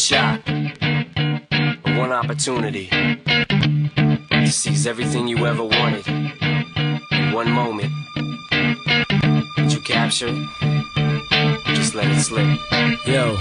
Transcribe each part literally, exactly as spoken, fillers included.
shot, one opportunity to seize everything you ever wanted in one moment. Did you capture it? Just let it slip. Yo.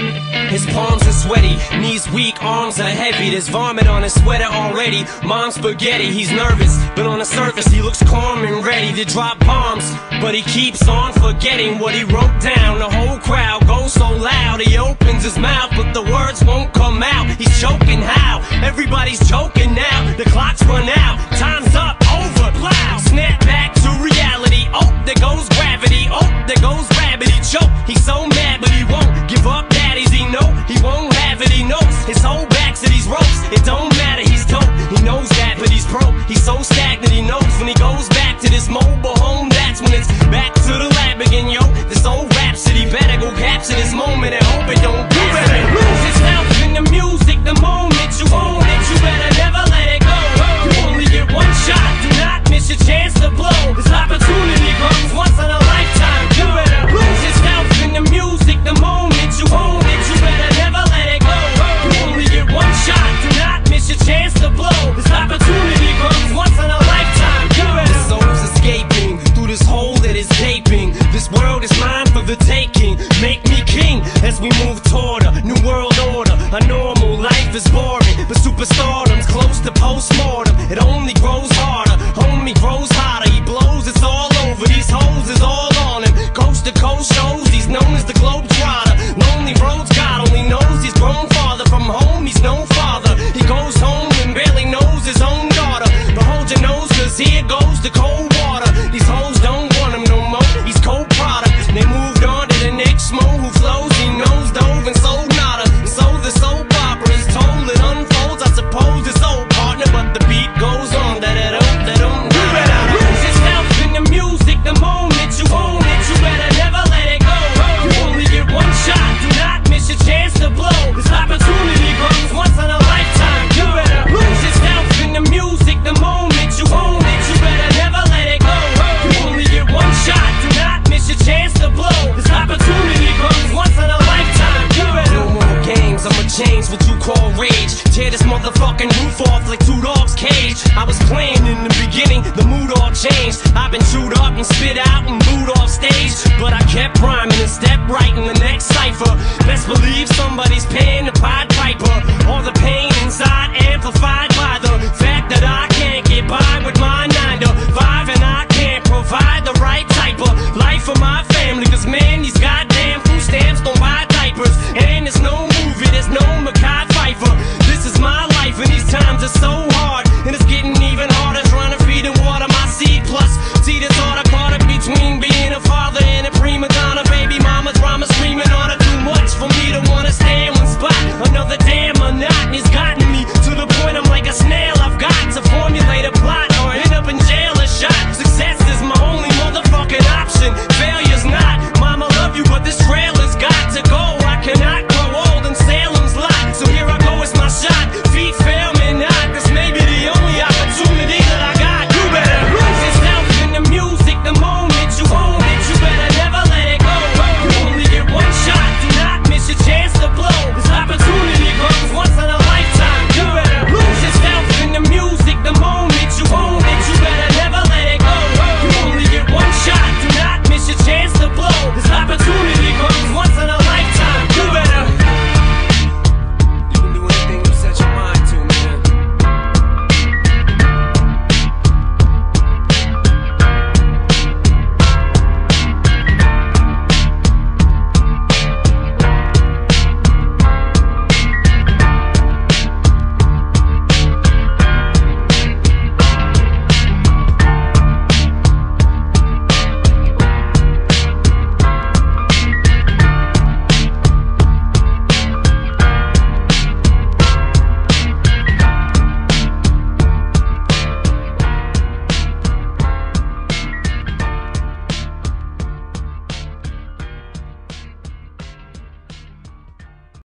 His palms are sweaty, knees weak, arms are heavy. There's vomit on his sweater already. Mom's spaghetti, he's nervous, but on the surface he looks calm and ready to drop bombs. But he keeps on forgetting what he wrote down. The whole crowd goes so loud, he opens his mouth, but the words won't come out. He's choking how? Everybody's joking now. The clock's run out, time's up, over, loud. Snap back to reality, oh, there goes gravity. Oh, there goes rabbit, he choke. He's so mad, but he won't give up. Daddies, he know he won't have it, he knows his whole back to these ropes. It don't matter, he's dope, he knows that, but he's broke. He's so stagnant, he knows when he goes back to this mobile home, that's when it's back to the lab again, yo. This old rhapsody better go capture this moment and hope it don't do it. Lose yourself in the music, the moment you own it, you better never let it go. You only get one shot, do not miss your chance to blow. This opportunity comes once in a lifetime, you better lose yourself in the music, the moment you own it, you better never let it go. You only get one shot, do not miss your chance to blow. This opportunity comes once in a lifetime, you better. The soul's escaping through this hole that is gaping. This world is mine for the taking. Make me king as we move toward a new world order. A normal life is boring, but superstardom's close to postmortem. It only grows harder, homie grows hotter. He blows, it's all over. These hoes is all on him. Coast to coast shows, he's known as the Globetrotter. Lonely roads, God only knows he's grown farther from home. He's no father. He goes home and barely knows his own daughter. But hold your nose, cause here goes the cold water. These hoes don't want him no more. He's cold product. They moved on to the next mo who flows. He knows dove and sold nada. And so the soap opera is told. It unfolds. I suppose it's old partner, but the beat goes on. That it don't, that don't. You better lose yourself in the music. The moment you own it, you better never let it go. You only get one shot. Do not miss your chance to blow. This opportunity comes once in a lifetime. You better lose yourself in the music. The moment you own it, you better never let it go. You only get one shot. Do not miss your chance to blow. This opportunity comes once in a lifetime. You better. No more games. I'ma change what you call rage. Tear this motherfucking roof off like two dogs' cage. I was playing in the beginning, the mood all changed. I've been chewed up and spit out and booed off stage, but I kept rhyming and stepped right in the next cipher. Best believe somebody's paying the Pied Piper. All the pain inside amplified by the fact that I can't get by with my nine to five, and I can't provide the right type of life for my family. Cause man, these goddamn